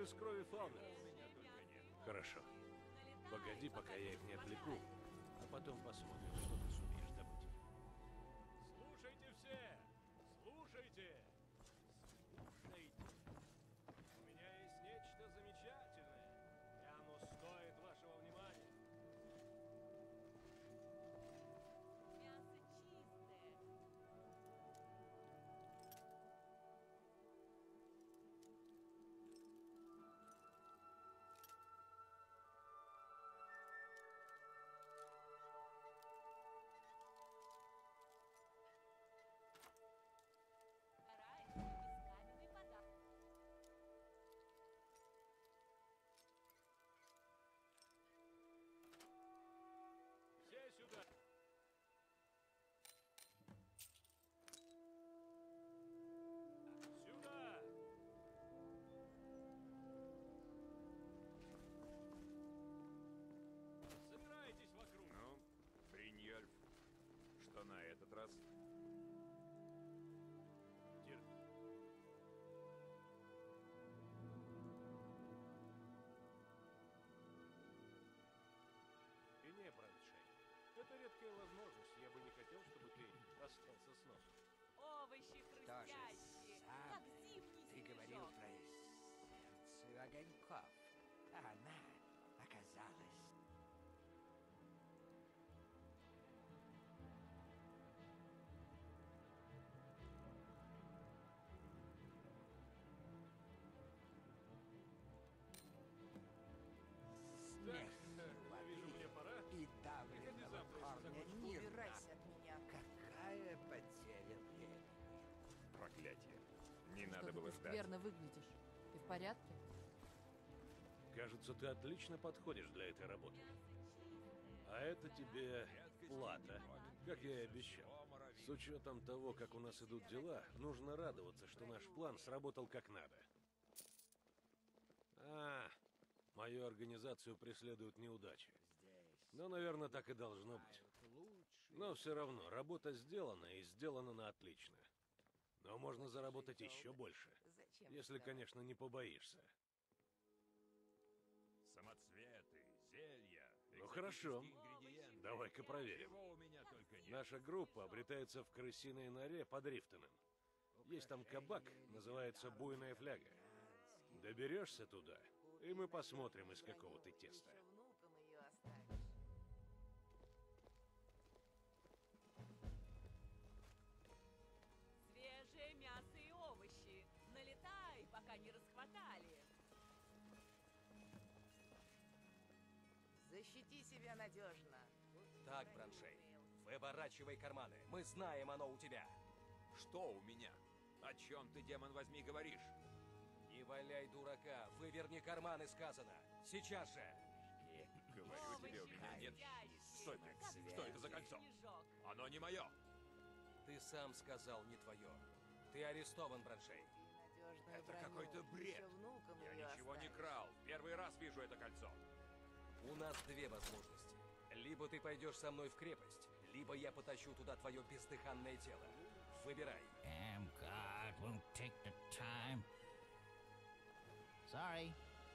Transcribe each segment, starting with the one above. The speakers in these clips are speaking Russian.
из крови фауны. Хорошо. Погоди, пока я их не отвлеку, а потом посмотрим, что ты сумеешь добыть. Слушайте все! Слушайте! Слушайте! У меня есть нечто замечательное, и оно стоит вашего внимания. Мясо чистое. Карающий бескаменный подарок. Все сюда! Сюда! Собирайтесь вокруг! Ну, Бриньольф, что на этот раз? Тир. И не, Браншей. Это редкая возможность. Я бы не хотел, чтобы ты остался с носом. Овощи То же хрустящие, как самое зимний ты говорил снежок. про сердце огоньков. А она оказалась... Так, смесью я вижу, мне пора. и Приходи давленного завтра, если корня захочешь. мира. Убирайся от меня. Какая потеря времени. Проклятие. Не Что надо ты было так ждать. скверно выглядишь. Ты в порядке? Кажется, ты отлично подходишь для этой работы. А это тебе плата, как я и обещал. С учетом того, как у нас идут дела, нужно радоваться, что наш план сработал как надо. Мою организацию преследуют неудачи. Но, наверное, так и должно быть. Но все равно, работа сделана и сделана на отлично. Но можно заработать еще больше, Зачем если, конечно, не побоишься. Самоцветы, зелья, Ну хорошо, экзотические ингредиенты. давай-ка проверим. Чего у меня только нет. Наша группа обретается в крысиной норе под Рифтоном. Есть там кабак, называется «Буйная фляга». Доберешься туда, и мы посмотрим, из какого ты теста. Еще внукам ее оставишь. Свежее мясо и овощи. Налетай, пока не расхватали. Защити себя надежно. Так, Браншей, выворачивай карманы. Мы знаем, оно у тебя. Что у меня? О чем ты, демон возьми, говоришь? Не валяй дурака, выверни карманы, сказано. Сейчас же. Говорю тебе, у меня нет... Стой, блядь, что это за кольцо? Снежок. Оно не мое. Ты сам сказал, не твое. Ты арестован, Браншей. Надежную Это броню. какой-то бред. Еще внукам Я ее ничего не оставишь. крал. Первый раз вижу это кольцо. У нас две возможности. Либо ты пойдешь со мной в крепость, либо я потащу туда твое бездыханное тело. Выбирай. God won't take the time. Sorry.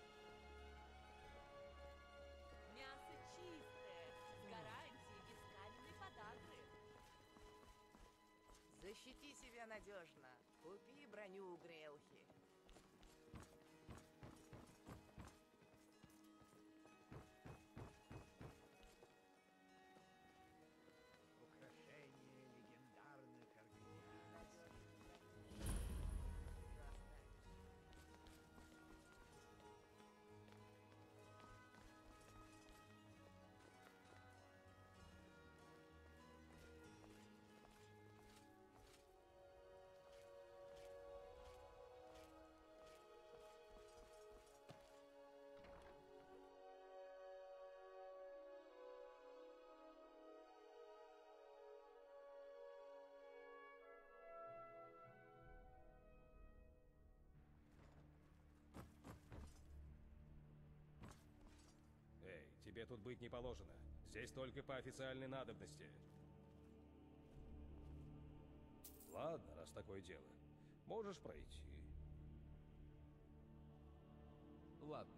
Мясо чистое. С гарантией бескаменной подагры. Защити себя надежно. Купи броню у Грелхи. Украшение легендарных организаций. Ее оставишь. Эй, тебе тут быть не положено. Здесь только по официальной надобности. Ладно, раз такое дело. Можешь пройти. Ладно.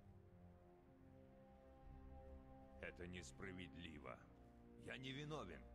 Это несправедливо. Я не виновен.